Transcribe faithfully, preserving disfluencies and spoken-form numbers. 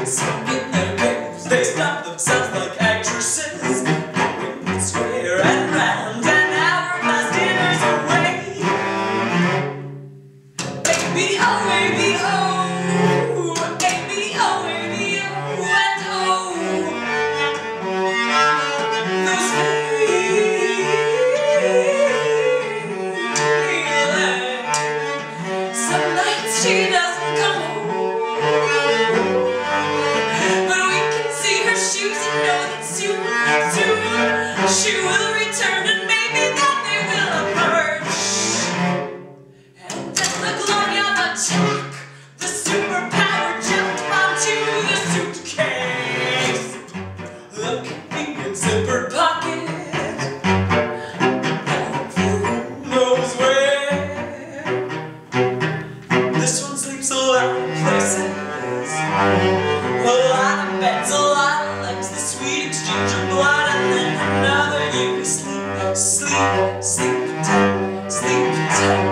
smoke in their graves. They stop themselves like actresses, going square and round, and hourglass dinners away. Baby, oh, baby, oh, baby, oh, baby, oh, and oh, those feelings. Some nights she doesn't come home, but we can see her shoes and know that soon, soon she will return, and maybe then they will emerge. And in the glory of attack, the superpower jumped onto the suitcase. The convenient zipper pocket, who knows where? This one sleeps a lot of places, a lot of beds, a lot of legs, the sweet exchange of blood, and then another you can sleep, sleep, sleep tight, sleep tight.